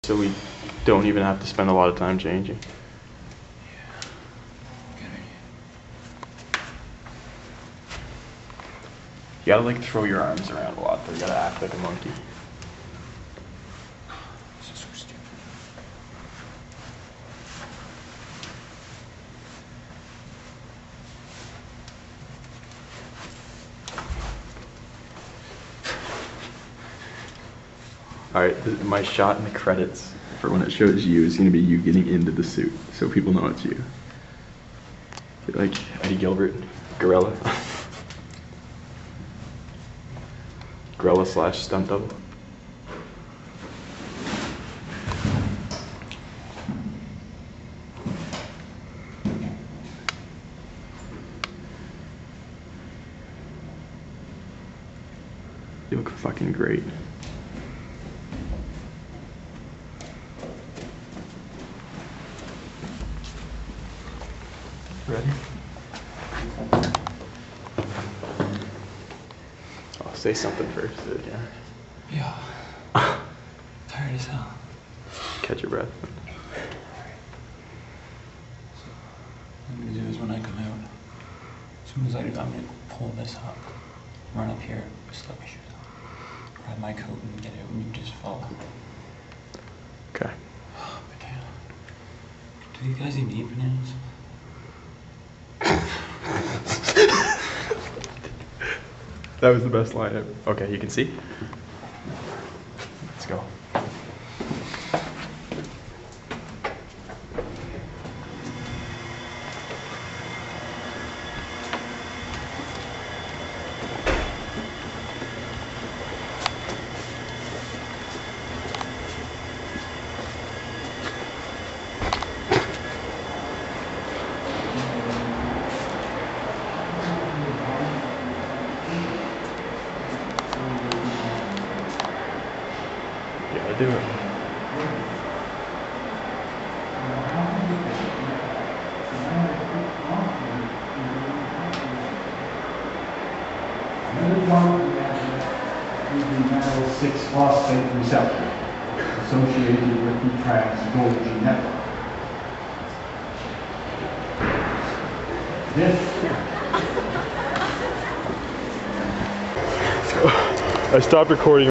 so we don't even have to spend a lot of time changing. You gotta like throw your arms around a lot though. You gotta act like a monkey. This is so stupid. Alright, my shot in the credits for when it shows you is gonna be you getting into the suit, so people know it's you. Like Eddy Gilbert, gorilla. Gorilla / stunt double. You look fucking great. Ready? I'll say something first, yeah. Yeah. Tired as hell. Catch your breath. So, what I'm gonna do is when I come out, as soon as I do, I'm gonna pull this up, run up here, slip my shoes on, grab my coat and get out, and you just follow. Okay. Banana. Do you guys even eat bananas? That was the best line ever. Okay, you can see? Let's go. Gotta do it. Another form of is the mineral 6-phosphate receptor associated with the trans-Golgi network. I stopped recording.